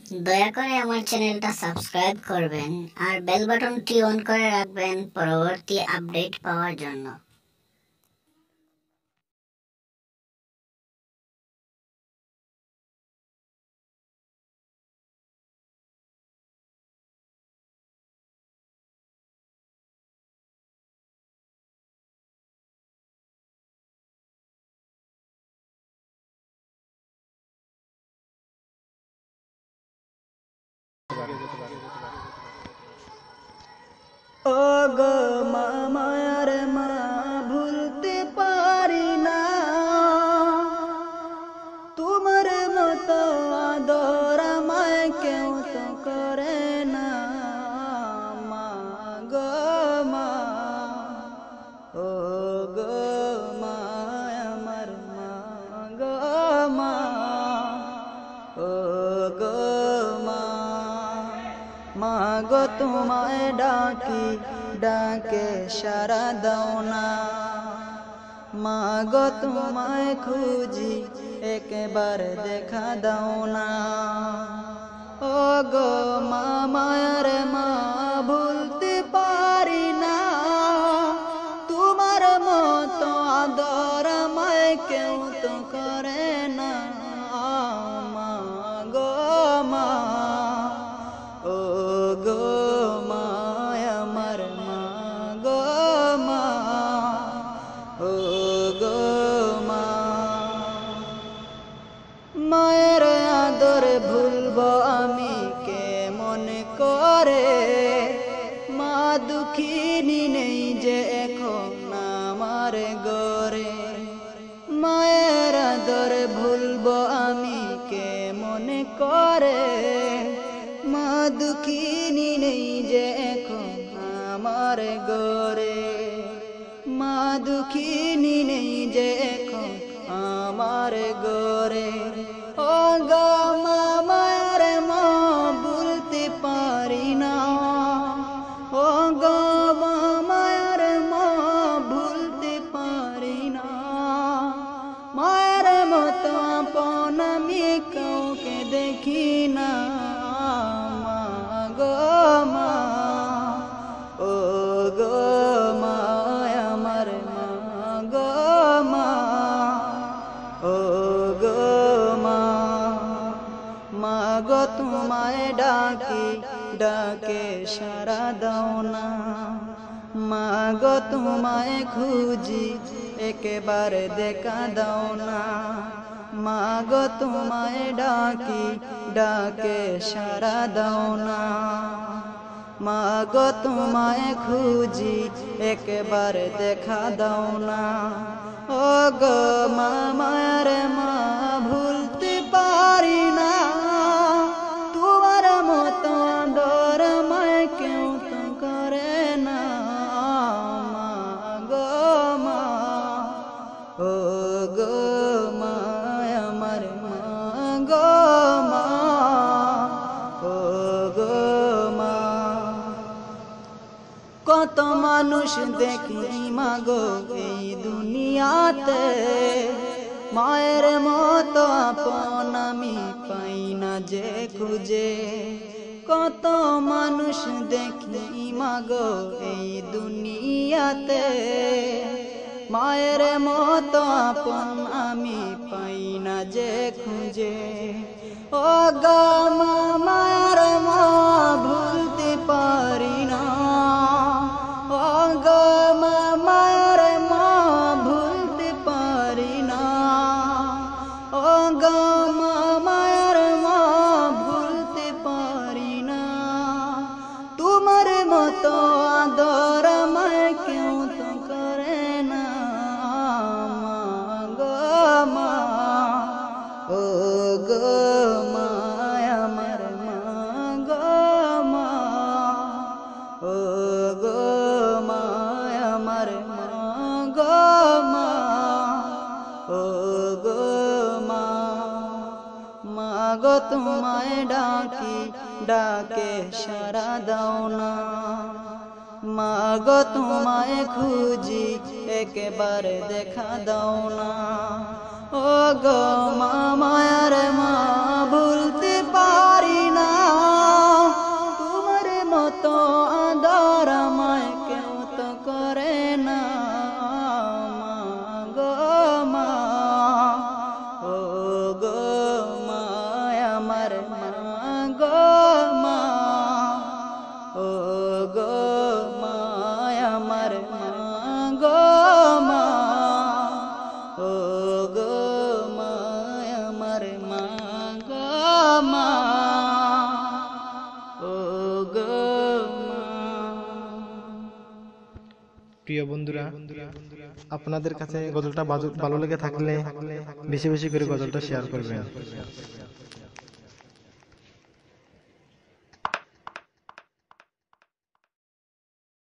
দয়া করে আমার চ্যানেলটা সাবস্ক্রাইব করবেন আর বেল বাটনটি অন করে রাখবেন পরবর্তী আপডেট পাওয়ার জন্য। ও গো মামার মা ভুলতে পারি না, তোমার মতো আদর আমায় কেউ তো করে না। মা গো মা, ও গো মা আমার মা গো মা, ও গো মা। মা গো তোমায় ডাকি ডাকে সারা দাও না, মা গো তোমায় খুঁজি একবার দেখা দাও না। ও গো মা মায়ার মা ভুলতে পারি না, তোমার মতো আদর আমায় কেউ তো করে না। মা গো মা, ও গো মা আমার মা গো মা, ও গো মা। মায়ের আদর ভুলবো আমি কেমন করে, মা দুঃখিনী নেই যে এখন আমার গরে। মায়ের আদর ভুলবো আমি কেমন করে, মা দুঃখিনী নেই যে এখন আমার গরে। মা দুঃখিনী নেই যে এখন আমার গরে। ও গো মা মায়ার মা ভুলতে পারি না, ও গো মা মায়ার মা ভুলতে পারি না। মায়ের মতো আপন আমি কাউকে দেখি না। মা গো মা, ও গো মা আমার মা গো মা, ও গো মা। মা গো তোমায় ডাকি ডাকে সারা দাও না, মা গো তোমায় খুঁজি একবার দেখা দাও না। মা গো তোমায় ডাকি ডাকে সারা দাও না, মা গো তোমায় খুঁজি একবার দেখা দাও না। ও গো মা মায়ার মা ভুলতে পারি না, তোমার মতো আদর আমায় কেউ তো করে না। মা গো মা, ও গো মা আমার মা গো মা, ও গো মা। কত মানুষ দেখি মাগো এই দুনিয়াতে, মায়ের মতো আপন আমি পাই না যে খুঁজে। কত মানুষ দেখি মাগো এই দুনিয়াতে, মায়ের মতো আপন আমি পাই না যে খুঁজে। ও গো মা মায়ার মা ভুলতে পারি না, ও গো মা মায়ার মা ভুলতে পারি না। ও গো মা মায়ার মা ভুলতে পারি না, তোমার মতো আদর আমায় কেউ তো করে না। মা গো মা, ও গো মা আমার মা গো মা, ও গো মা আমার মা গো মা, ও গো মা। মা গো তোমায় ডাকি ডাকে সারা দাও না, মা গো তোমায় খুঁজি একবার দেখা দাও না। ও গো মা মায়ার মা ভুলতে পারি না, ও গো মা আমার মা গো মা, ও গো মা। প্রিয় বন্ধুরা, আপনাদের কাছে গজলটা ভালো লেগে থাকলে বেশি বেশি করে গজলটা শেয়ার করবেন।